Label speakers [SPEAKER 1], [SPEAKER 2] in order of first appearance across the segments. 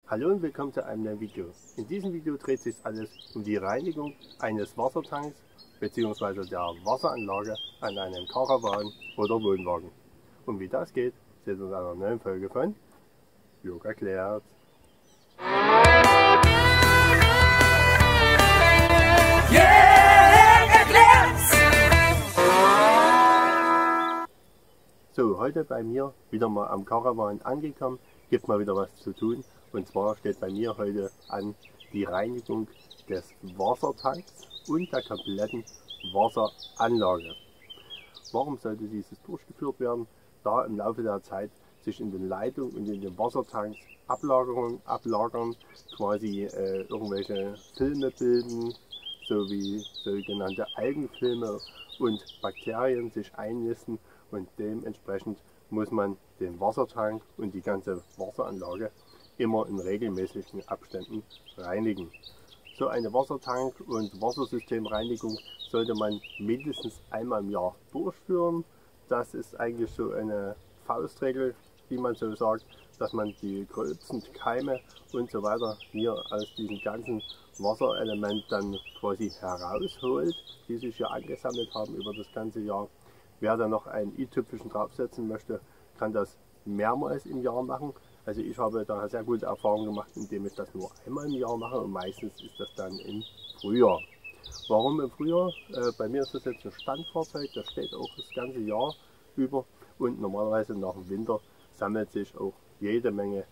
[SPEAKER 1] Hallo und willkommen zu einem neuen Video. In diesem Video dreht sich alles um die Reinigung eines Wassertanks bzw. der Wasseranlage an einem Caravan oder Wohnwagen. Und wie das geht, seht ihr in einer neuen Folge von Jörg erklärt. So, heute bei mir wieder mal am Caravan angekommen, gibt mal wieder was zu tun. Und zwar steht bei mir heute an die Reinigung des Wassertanks und der kompletten Wasseranlage. Warum sollte dieses durchgeführt werden? Da im Laufe der Zeit sich in den Leitungen und in den Wassertanks ablagern, quasi irgendwelche Filme bilden, sowie sogenannte Algenfilme und Bakterien sich einnisten, und dementsprechend muss man den Wassertank und die ganze Wasseranlage immer in regelmäßigen Abständen reinigen. So eine Wassertank- und Wassersystemreinigung sollte man mindestens einmal im Jahr durchführen. Das ist eigentlich so eine Faustregel, wie man so sagt, dass man die gröbsten Keime und so weiter hier aus diesem ganzen Wasserelement dann quasi herausholt, die sich hier angesammelt haben über das ganze Jahr. Wer da noch einen i-Tüpfelchen draufsetzen möchte, kann das mehrmals im Jahr machen. Also ich habe da sehr gute Erfahrungen gemacht, indem ich das nur einmal im Jahr mache, und meistens ist das dann im Frühjahr. Warum im Frühjahr? Bei mir ist das jetzt ein Standfahrzeug, das steht auch das ganze Jahr über, und normalerweise nach dem Winter sammelt sich auch jede Menge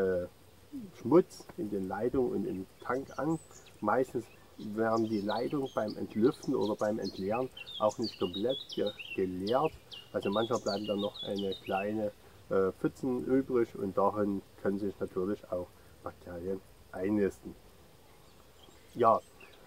[SPEAKER 1] Schmutz in den Leitungen und im Tank an. Meistens werden die Leitungen beim Entlüften oder beim Entleeren auch nicht komplett geleert. Also manchmal bleiben dann noch eine kleine Pfützen übrig, und darin können sich natürlich auch Bakterien einnisten. Ja,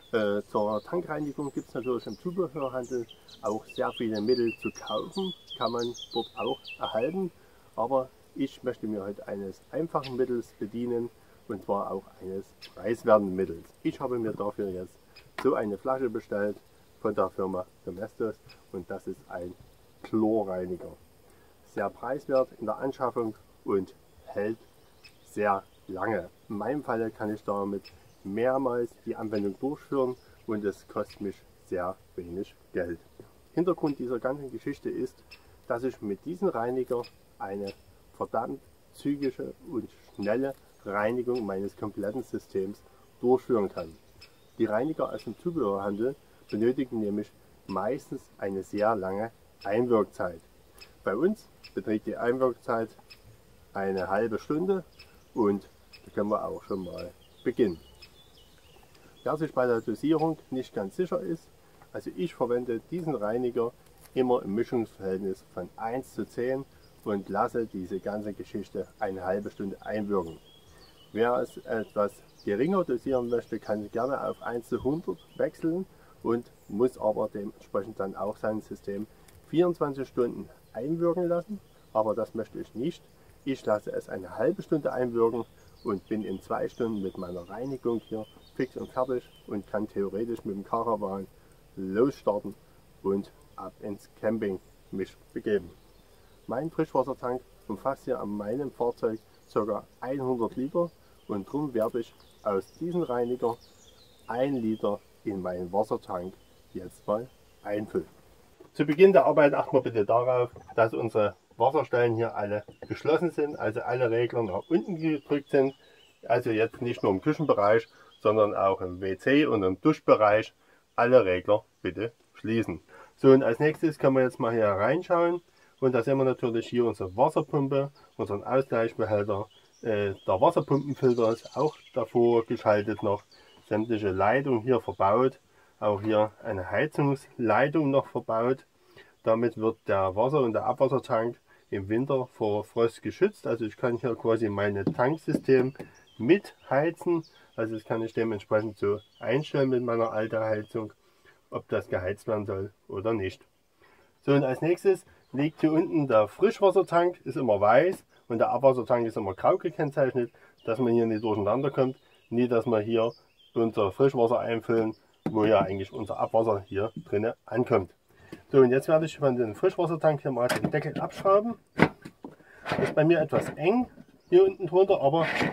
[SPEAKER 1] zur Tankreinigung gibt es natürlich im Zubehörhandel auch sehr viele Mittel zu kaufen, kann man dort auch erhalten, aber ich möchte mir heute eines einfachen Mittels bedienen, und zwar auch eines preiswerten Mittels. Ich habe mir dafür jetzt so eine Flasche bestellt von der Firma Domestos, und das ist ein Chlorreiniger. Sehr preiswert in der Anschaffung und hält sehr lange. In meinem Fall kann ich damit mehrmals die Anwendung durchführen, und es kostet mich sehr wenig Geld. Hintergrund dieser ganzen Geschichte ist, dass ich mit diesem Reiniger eine verdammt zügige und schnelle Reinigung meines kompletten Systems durchführen kann. Die Reiniger aus dem Zubehörhandel benötigen nämlich meistens eine sehr lange Einwirkzeit. Bei uns beträgt die Einwirkzeit eine halbe Stunde, und da können wir auch schon mal beginnen. Wer sich bei der Dosierung nicht ganz sicher ist, also ich verwende diesen Reiniger immer im Mischungsverhältnis von 1:10 und lasse diese ganze Geschichte eine halbe Stunde einwirken. Wer es etwas geringer dosieren möchte, kann gerne auf 1:100 wechseln und muss aber dementsprechend dann auch sein System 24 Stunden einwirken lassen. Aber das möchte ich nicht. Ich lasse es eine halbe Stunde einwirken und bin in 2 Stunden mit meiner Reinigung hier fix und fertig und kann theoretisch mit dem Caravan losstarten und ab ins Camping mich begeben. Mein Frischwassertank umfasst hier an meinem Fahrzeug ca. 100 Liter, und darum werde ich aus diesem Reiniger 1 Liter in meinen Wassertank jetzt mal einfüllen. Zu Beginn der Arbeit achten wir bitte darauf, dass unsere Wasserstellen hier alle geschlossen sind, also alle Regler nach unten gedrückt sind. Also jetzt nicht nur im Küchenbereich, sondern auch im WC und im Duschbereich alle Regler bitte schließen. So, und als nächstes können wir jetzt mal hier reinschauen, und da sehen wir natürlich hier unsere Wasserpumpe, unseren Ausgleichsbehälter. Der Wasserpumpenfilter ist auch davor geschaltet noch, sämtliche Leitungen hier verbaut, auch hier eine Heizungsleitung noch verbaut. Damit wird der Wasser- und der Abwassertank im Winter vor Frost geschützt. Also ich kann hier quasi mein Tanksystem mitheizen, also das kann ich dementsprechend so einstellen mit meiner alten Heizung, ob das geheizt werden soll oder nicht. So, und als nächstes liegt hier unten der Frischwassertank, ist immer weiß, und der Abwassertank ist immer grau gekennzeichnet, dass man hier nicht durcheinander kommt. Nie, dass wir hier unser Frischwasser einfüllen, wo ja eigentlich unser Abwasser hier drinnen ankommt. So, und jetzt werde ich von dem Frischwassertank hier mal den Deckel abschrauben. Das ist bei mir etwas eng hier unten drunter, aber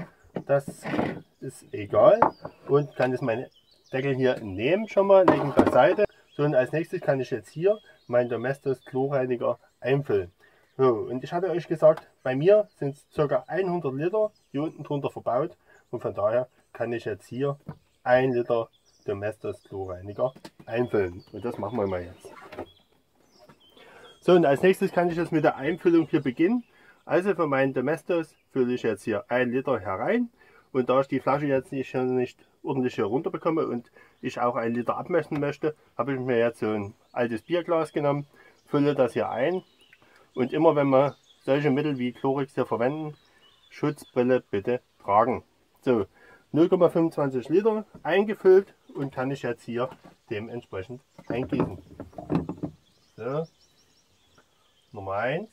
[SPEAKER 1] das ist egal. Und kann jetzt meinen Deckel hier nehmen schon mal, legen beiseite. So, und als nächstes kann ich jetzt hier meinen Domestos Chlorreiniger einfüllen. So, und ich hatte euch gesagt, bei mir sind es ca. 100 Liter hier unten drunter verbaut. Und von daher kann ich jetzt hier 1 Liter Domestos Chlorreiniger einfüllen. Und das machen wir mal jetzt. So, und als nächstes kann ich jetzt mit der Einfüllung hier beginnen. Also für meinen Domestos fülle ich jetzt hier 1 Liter herein. Und da ich die Flasche jetzt nicht ordentlich hier runter bekomme und ich auch 1 Liter abmessen möchte, habe ich mir jetzt so ein altes Bierglas genommen, fülle das hier ein. Und immer wenn wir solche Mittel wie Chlorix hier verwenden, Schutzbrille bitte tragen. So, 0,25 Liter eingefüllt und kann ich jetzt hier dementsprechend eingießen. So, Nummer 1.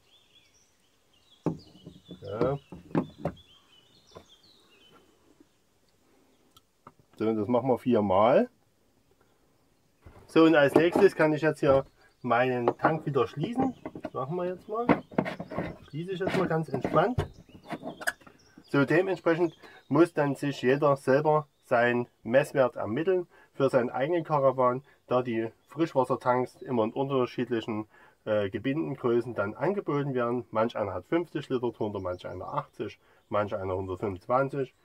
[SPEAKER 1] So. So, das machen wir 4 Mal. So, und als nächstes kann ich jetzt hier meinen Tank wieder schließen. Das machen wir jetzt mal. Schließe ich jetzt mal ganz entspannt. So, dementsprechend muss dann sich jeder selber seinen Messwert ermitteln für seinen eigenen Karawan, da die Frischwassertanks immer in unterschiedlichen Gebindengrößen dann angeboten werden. Manch einer hat 50 Liter drunter, manch einer 80, manch einer 125.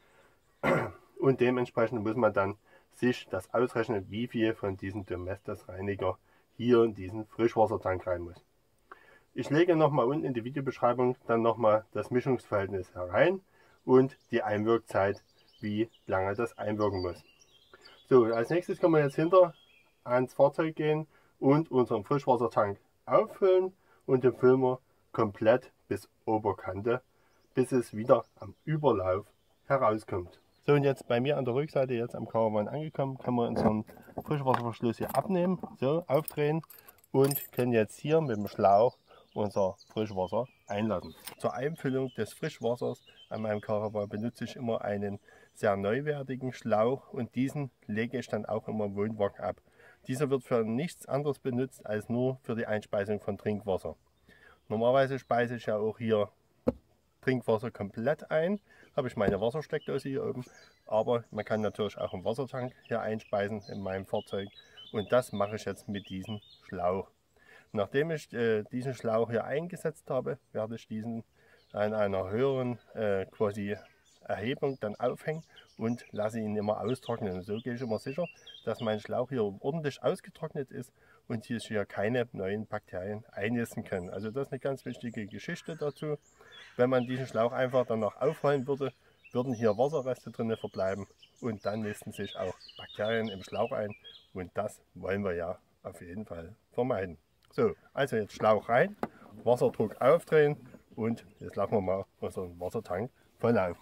[SPEAKER 1] Und dementsprechend muss man dann sich das ausrechnen, wie viel von diesem Domestos Reiniger hier in diesen Frischwassertank rein muss. Ich lege nochmal unten in die Videobeschreibung dann nochmal das Mischungsverhältnis herein und die Einwirkzeit, wie lange das einwirken muss. So, als nächstes können wir jetzt hinter ans Fahrzeug gehen und unseren Frischwassertank auffüllen und den füllen wir komplett bis Oberkante, bis es wieder am Überlauf herauskommt. So, und jetzt bei mir an der Rückseite, jetzt am Caravan angekommen, können wir unseren Frischwasserverschluss hier abnehmen, so aufdrehen und können jetzt hier mit dem Schlauch unser Frischwasser einladen. Zur Einfüllung des Frischwassers an meinem Caravan benutze ich immer einen sehr neuwertigen Schlauch und diesen lege ich dann auch immer im Wohnwagen ab. Dieser wird für nichts anderes benutzt als nur für die Einspeisung von Trinkwasser. Normalerweise speise ich ja auch hier Trinkwasser komplett ein, habe ich meine Wassersteckdose hier oben, aber man kann natürlich auch einen Wassertank hier einspeisen in meinem Fahrzeug und das mache ich jetzt mit diesem Schlauch. Nachdem ich diesen Schlauch hier eingesetzt habe, werde ich diesen an einer höheren quasi Erhebung dann aufhängen und lasse ihn immer austrocknen. Und so gehe ich immer sicher, dass mein Schlauch hier ordentlich ausgetrocknet ist und hier keine neuen Bakterien einnisten können. Also das ist eine ganz wichtige Geschichte dazu. Wenn man diesen Schlauch einfach dann noch aufrollen würde, würden hier Wasserreste drin verbleiben und dann nisten sich auch Bakterien im Schlauch ein und das wollen wir ja auf jeden Fall vermeiden. So, also jetzt Schlauch rein, Wasserdruck aufdrehen und jetzt lassen wir mal unseren Wassertank volllaufen.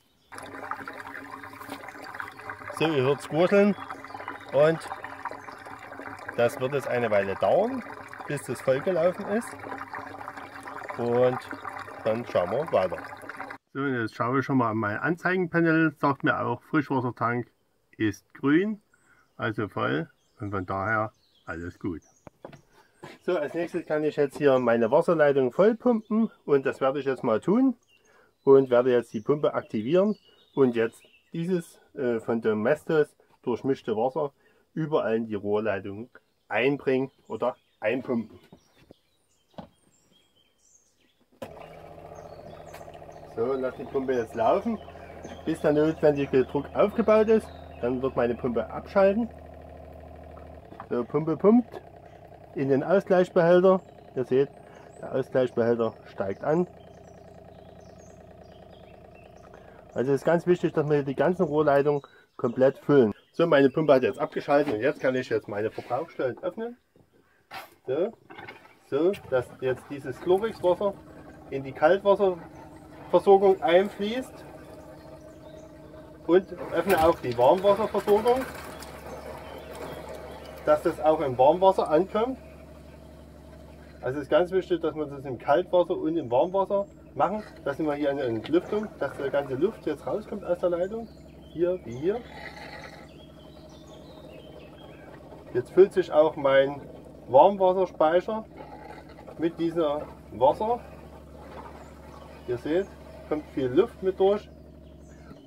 [SPEAKER 1] So, ihr hört es gurgeln und das wird jetzt eine Weile dauern, bis das vollgelaufen ist und dann schauen wir weiter. So, jetzt schaue ich schon mal an mein Anzeigenpanel, sagt mir auch Frischwassertank ist grün, also voll und von daher alles gut. So, als nächstes kann ich jetzt hier meine Wasserleitung voll pumpen und das werde ich jetzt mal tun und werde jetzt die Pumpe aktivieren und jetzt dieses von Domestos durchmischte Wasser überall in die Rohrleitung einbringen oder einpumpen. So, lasse die Pumpe jetzt laufen, bis der notwendige Druck aufgebaut ist. Dann wird meine Pumpe abschalten. So, Pumpe pumpt in den Ausgleichsbehälter. Ihr seht, der Ausgleichsbehälter steigt an. Also es ist ganz wichtig, dass wir die ganzen Rohrleitungen komplett füllen. So, meine Pumpe hat jetzt abgeschaltet und jetzt kann ich jetzt meine Verbrauchsstellen öffnen. So, dass jetzt dieses Chlorixwasser in die Kaltwasserversorgung einfließt und öffne auch die Warmwasserversorgung, dass das auch im Warmwasser ankommt. Also es ist ganz wichtig, dass wir das im Kaltwasser und im Warmwasser machen. Das sind wir hier eine Entlüftung, dass die ganze Luft jetzt rauskommt aus der Leitung. Hier wie hier. Jetzt füllt sich auch mein Warmwasserspeicher mit diesem Wasser. Ihr seht, kommt viel Luft mit durch.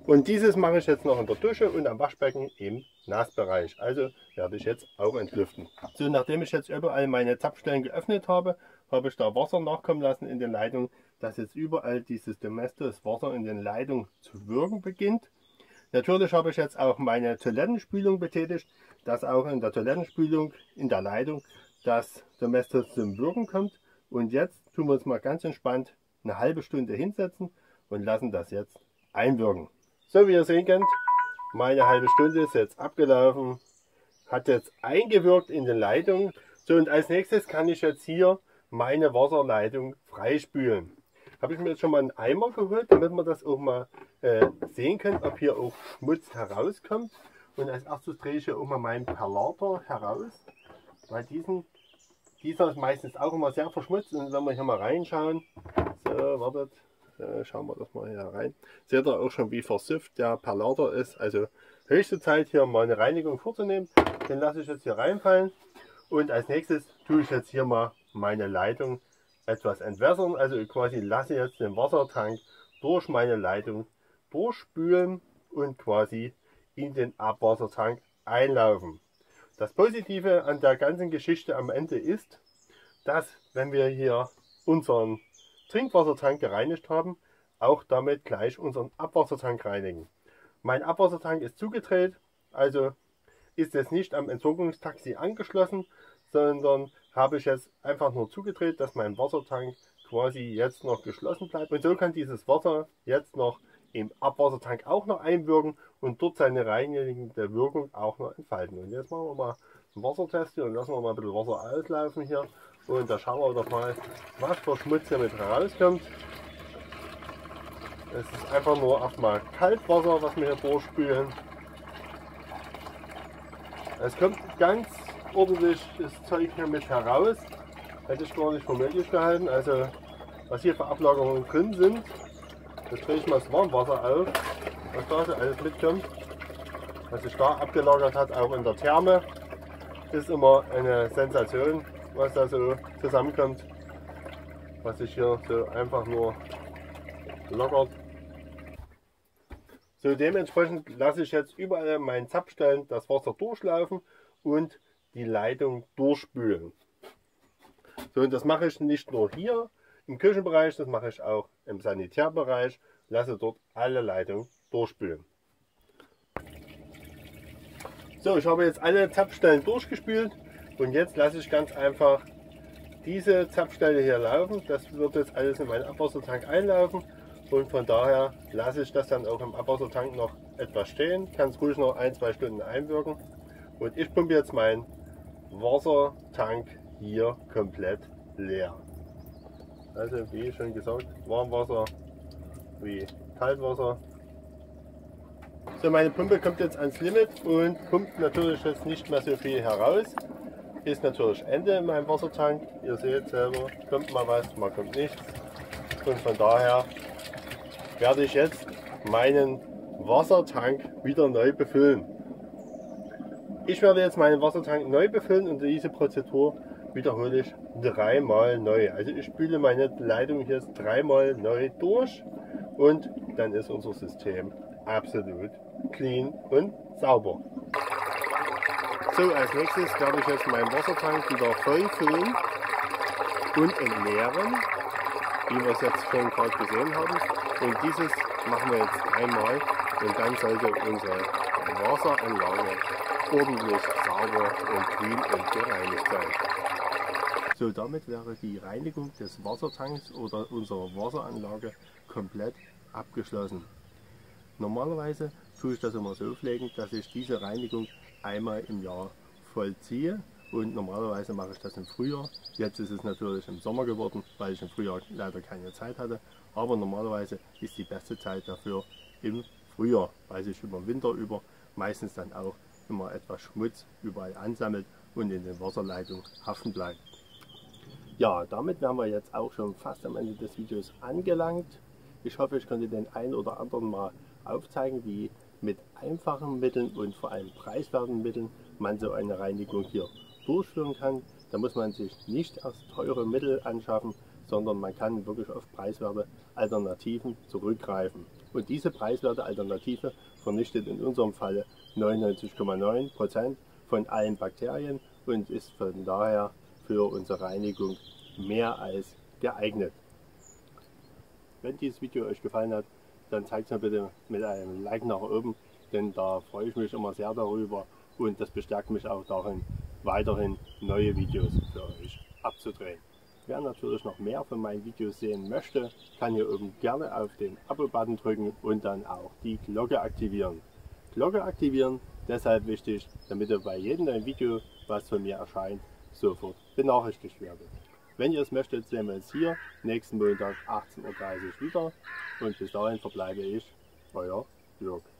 [SPEAKER 1] Und dieses mache ich jetzt noch in der Dusche und am Waschbecken im Nassbereich. Also werde ich jetzt auch entlüften. So, nachdem ich jetzt überall meine Zapfstellen geöffnet habe, habe ich da Wasser nachkommen lassen in den Leitungen, dass jetzt überall dieses Domestos Wasser in den Leitungen zu wirken beginnt. Natürlich habe ich jetzt auch meine Toilettenspülung betätigt, dass auch in der Toilettenspülung in der Leitung das Domestos zum Wirken kommt. Und jetzt tun wir uns mal ganz entspannt eine halbe Stunde hinsetzen und lassen das jetzt einwirken. So, wie ihr sehen könnt, meine halbe Stunde ist jetzt abgelaufen, hat jetzt eingewirkt in den Leitungen. So, und als nächstes kann ich jetzt hier meine Wasserleitung freispülen. Habe ich mir jetzt schon mal einen Eimer geholt, damit wir das auch mal sehen können, ob hier auch Schmutz herauskommt. Und als erstes drehe ich hier auch mal meinen Perlator heraus, weil dieser ist meistens auch immer sehr verschmutzt. Und wenn wir hier mal reinschauen, so, wartet, schauen wir das mal hier rein. Seht ihr auch schon, wie versifft der Perlator ist. Also höchste Zeit, hier mal eine Reinigung vorzunehmen. Den lasse ich jetzt hier reinfallen. Und als nächstes tue ich jetzt hier mal meine Leitung etwas entwässern. Also quasi lasse jetzt den Wassertank durch meine Leitung durchspülen und quasi in den Abwassertank einlaufen. Das Positive an der ganzen Geschichte am Ende ist, dass wenn wir hier unseren Trinkwassertank gereinigt haben, auch damit gleich unseren Abwassertank reinigen. Mein Abwassertank ist zugedreht, also ist es nicht am Entsorgungstaxi angeschlossen, sondern habe ich jetzt einfach nur zugedreht, dass mein Wassertank quasi jetzt noch geschlossen bleibt. Und so kann dieses Wasser jetzt noch im Abwassertank auch noch einwirken und dort seine reinigende Wirkung auch noch entfalten. Und jetzt machen wir mal einen Wassertest hier und lassen wir mal ein bisschen Wasser auslaufen hier. Und da schauen wir doch mal, was für Schmutz hier mit rauskommt. Es ist einfach nur erstmal Kaltwasser, was wir hier durchspülen. Es kommt ganz ordentlich das Zeug hier mit heraus. Hätte ich gar nicht für möglich gehalten. Also was hier für Ablagerungen drin sind. Jetzt drehe ich mal das Warmwasser auf, was da so alles mitkommt. Was sich da abgelagert hat, auch in der Therme. Ist immer eine Sensation, was da so zusammenkommt. Was sich hier so einfach nur lockert. So, dementsprechend lasse ich jetzt überall an meinen Zapfstellen das Wasser durchlaufen und die Leitung durchspülen. So, und das mache ich nicht nur hier im Küchenbereich, das mache ich auch im Sanitärbereich. Lasse dort alle Leitungen durchspülen. So, ich habe jetzt alle Zapfstellen durchgespült und jetzt lasse ich ganz einfach diese Zapfstelle hier laufen. Das wird jetzt alles in meinen Abwassertank einlaufen. Und von daher lasse ich das dann auch im Abwassertank noch etwas stehen. Kann es ruhig noch 1-2 Stunden einwirken. Und ich pumpe jetzt meinen Wassertank hier komplett leer. Also wie schon gesagt, Warmwasser wie Kaltwasser. So, meine Pumpe kommt jetzt ans Limit und pumpt natürlich jetzt nicht mehr so viel heraus. Ist natürlich Ende in meinem Wassertank. Ihr seht selber, kommt mal was, mal kommt nichts. Und von daher werde ich jetzt meinen Wassertank wieder neu befüllen. Ich werde jetzt meinen Wassertank neu befüllen und diese Prozedur wiederhole ich 3-mal neu. Also ich spüle meine Leitung jetzt 3-mal neu durch und dann ist unser System absolut clean und sauber. So, als nächstes werde ich jetzt meinen Wassertank wieder voll füllen und entleeren, wie wir es jetzt vorhin gerade gesehen haben. Und dieses machen wir jetzt einmal und dann sollte unsere Wasseranlage ordentlich sauber und clean und gereinigt sein. So, damit wäre die Reinigung des Wassertanks oder unserer Wasseranlage komplett abgeschlossen. Normalerweise tue ich das immer so pflegen, dass ich diese Reinigung einmal im Jahr vollziehe und normalerweise mache ich das im Frühjahr. Jetzt ist es natürlich im Sommer geworden, weil ich im Frühjahr leider keine Zeit hatte, aber normalerweise ist die beste Zeit dafür im Frühjahr, weil sich über den Winter über meistens dann auch immer etwas Schmutz überall ansammelt und in den Wasserleitungen haften bleibt. Ja, damit wären wir jetzt auch schon fast am Ende des Videos angelangt. Ich hoffe, ich konnte den einen oder anderen mal aufzeigen, wie mit einfachen Mitteln und vor allem preiswerten Mitteln man so eine Reinigung hier durchführen kann. Da muss man sich nicht erst teure Mittel anschaffen, sondern man kann wirklich auf preiswerte Alternativen zurückgreifen. Und diese preiswerte Alternative vernichtet in unserem Falle 99,9% von allen Bakterien und ist von daher für unsere Reinigung mehr als geeignet. Wenn dieses Video euch gefallen hat, dann zeigt es mir bitte mit einem Like nach oben, denn da freue ich mich immer sehr darüber und das bestärkt mich auch darin, weiterhin neue Videos für euch abzudrehen. Wer natürlich noch mehr von meinen Videos sehen möchte, kann hier oben gerne auf den Abo-Button drücken und dann auch die Glocke aktivieren. Glocke aktivieren, deshalb wichtig, damit ihr bei jedem neuen Video, was von mir erscheint, sofort benachrichtigt werdet. Wenn ihr es möchtet, sehen wir uns hier nächsten Montag 18:30 Uhr wieder und bis dahin verbleibe ich, euer Jörg.